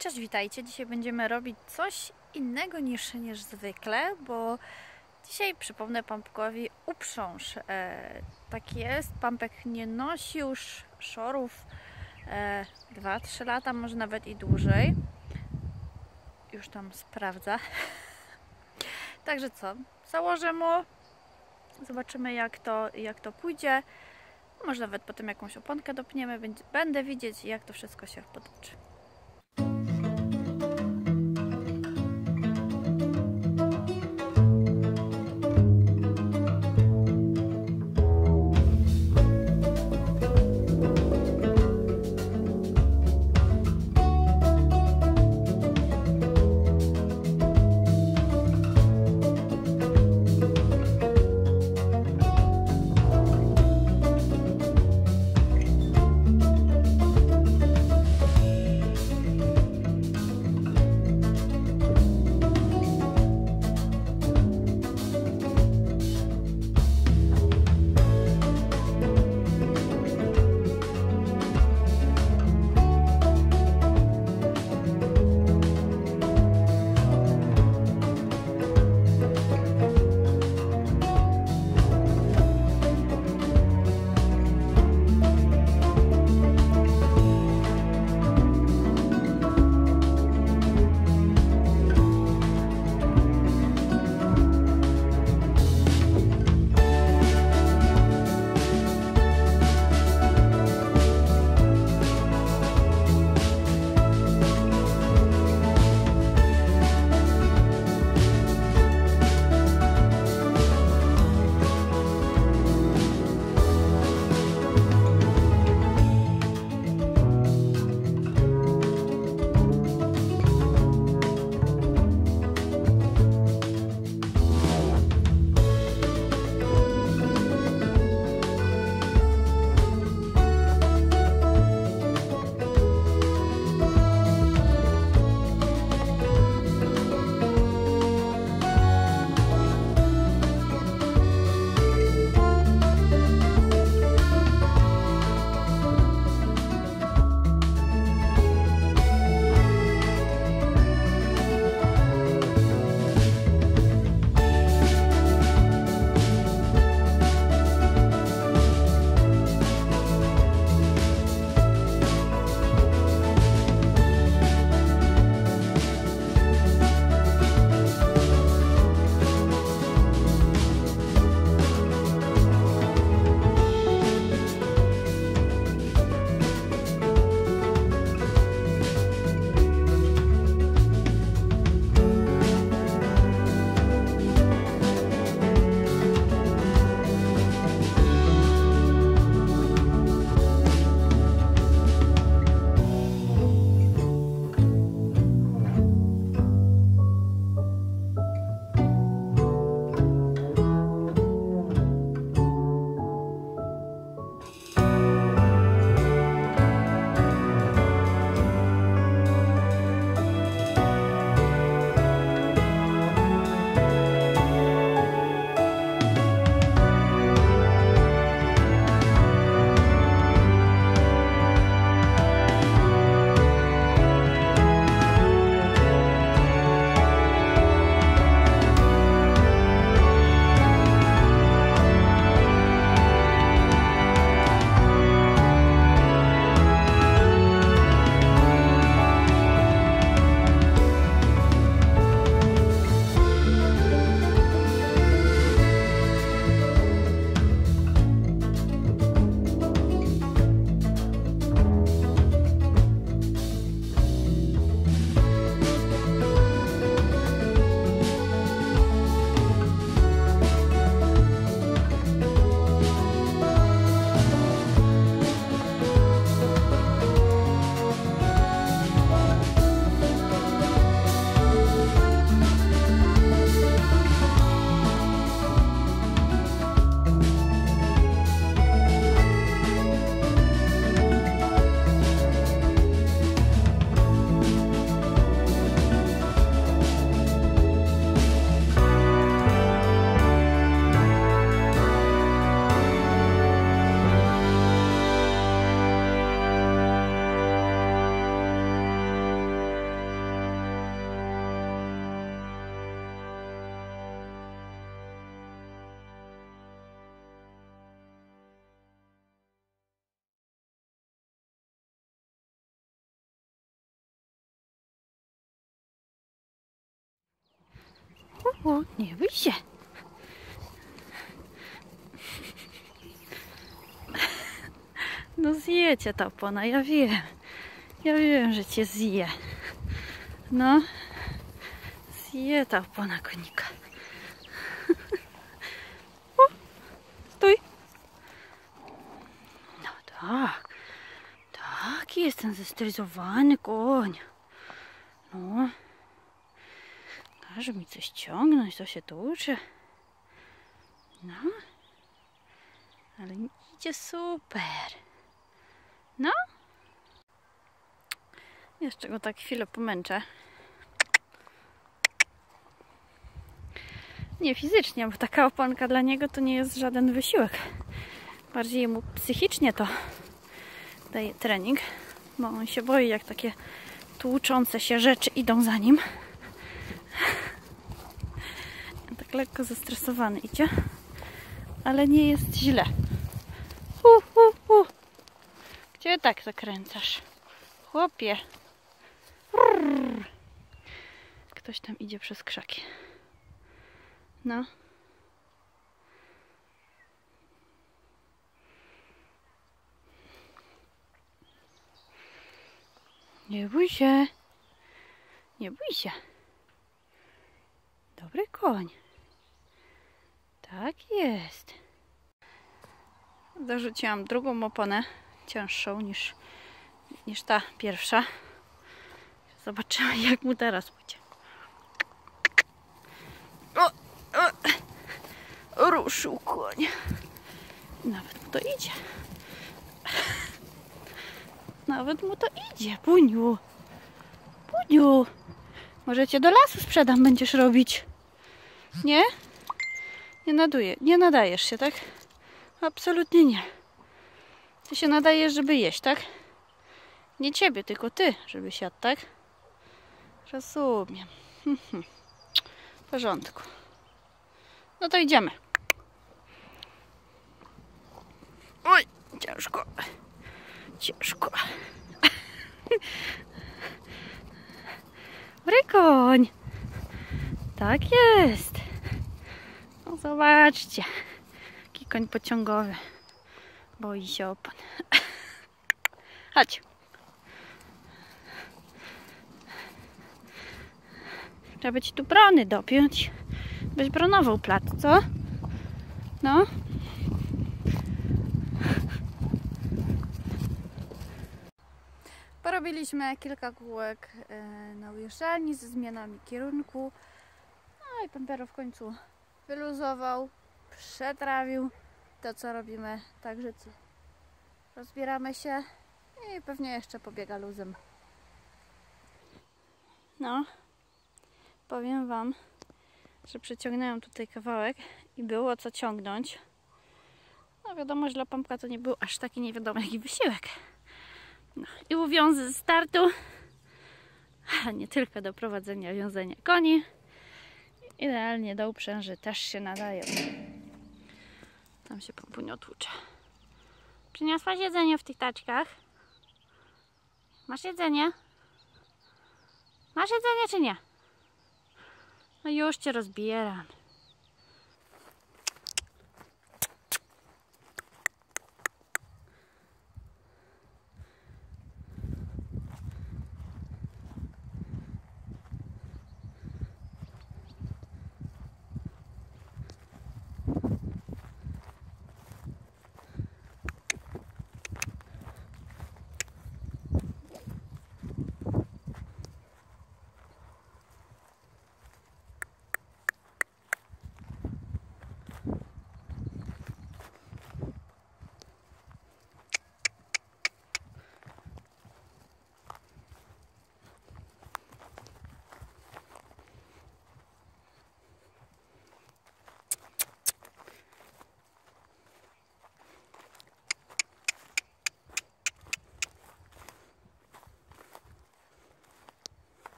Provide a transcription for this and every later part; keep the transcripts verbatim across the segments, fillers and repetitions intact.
Cześć, witajcie. Dzisiaj będziemy robić coś innego niż, niż zwykle, bo dzisiaj przypomnę Pampkowi uprząż. E, tak jest, Pampek nie nosi już szorów e, dwa trzy lata, może nawet i dłużej. Już tam sprawdza. Także co, założę mu, zobaczymy jak to, jak to pójdzie. Może nawet potem jakąś oponkę dopniemy, będę widzieć jak to wszystko się potoczy. Uhu, nie bój się. No zjecie ta opona, ja wiem. Ja wiem, że cię zje. No. Zje ta opona konika. O, stój. No tak. Taki jest ten zestylizowany koń. No. Każe mi coś ciągnąć, to się tuczy. No. Ale idzie super. No. Jeszcze go tak chwilę pomęczę. Nie fizycznie, bo taka oponka dla niego to nie jest żaden wysiłek. Bardziej mu psychicznie to daje trening, bo on się boi, jak takie tłuczące się rzeczy idą za nim. Tak lekko zestresowany idzie, ale nie jest źle. Uh, uh, uh. Gdzie tak zakręcasz? Chłopie. Brrr. Ktoś tam idzie przez krzaki. No. Nie bój się. Nie bój się. Dobry koń. Tak jest. Dorzuciłam drugą oponę, cięższą niż, niż ta pierwsza. Zobaczymy, jak mu teraz pójdzie. O, o, ruszył koń. Nawet mu to idzie. Nawet mu to idzie. Puniu. Puniu. Może cię do lasu sprzedam, będziesz robić. Nie? Nie naduje, nie nadajesz się, tak? Absolutnie nie. Ty się nadajesz, żeby jeść, tak? Nie ciebie, tylko ty, żeby siadł, tak? Rozumiem. W porządku. No to idziemy. Oj, ciężko. Ciężko. Rykoń. Tak jest. No zobaczcie. Jaki koń pociągowy. Boi się opon. Chodź. Trzeba by ci tu brony dopiąć. Byś bronował plat, co? No. Porobiliśmy kilka kółek na ujeżdżalni ze zmianami kierunku. No i Pampero w końcu wyluzował, przetrawił to, co robimy. Także co? Rozbieramy się i pewnie jeszcze pobiega luzem. No, powiem wam, że przeciągnęłam tutaj kawałek i było co ciągnąć. No wiadomo, że dla Pampka to nie był aż taki nie wiadomo jaki wysiłek. No, i uwiązy ze startu, ale nie tylko do prowadzenia wiązania koni. Idealnie do uprzęży też się nadają. Tam się Pampunio tłucze. Przyniosłaś jedzenie w tych taczkach? Masz jedzenie? Masz jedzenie czy nie? No już cię rozbieram.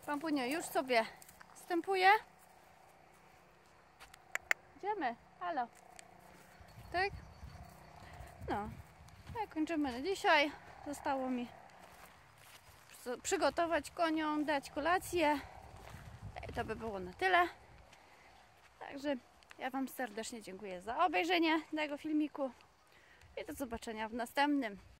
Pampunio już sobie wstępuje. Idziemy. Halo. Tak? No. Tak, kończymy na dzisiaj. Zostało mi przygotować koniom, dać kolację. I to by było na tyle. Także ja Wam serdecznie dziękuję za obejrzenie tego filmiku i do zobaczenia w następnym.